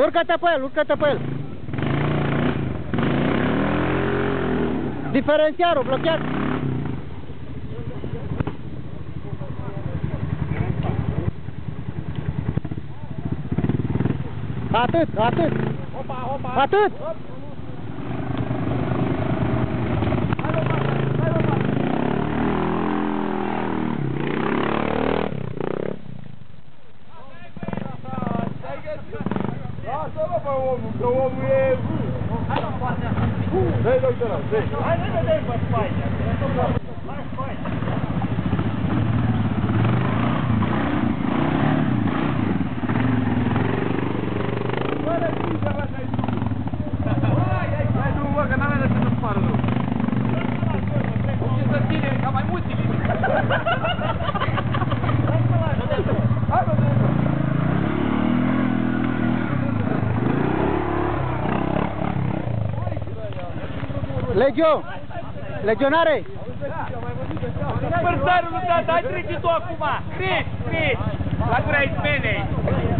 Urcă-te pe el, urcă-te pe el. Diferențiarul blocheat. Atât, atât. Atât. Lasă-mă pe omul, că omul e... Hai la partea asta. Dă-i, doctora, dă-i. Hai, dă-i pe spaia. Hai, spaia. Bă, lăsii să vă dai drumul. Dai drumul, bă, că n-am de ce să-mi pară rău. Ce să ține, ca mai mulți limite. Hai, bă, dă-i, bă. Legio! Legionare! Părsarul lui tata, hai treci tu acum! Treci, treci! La gura izmenei!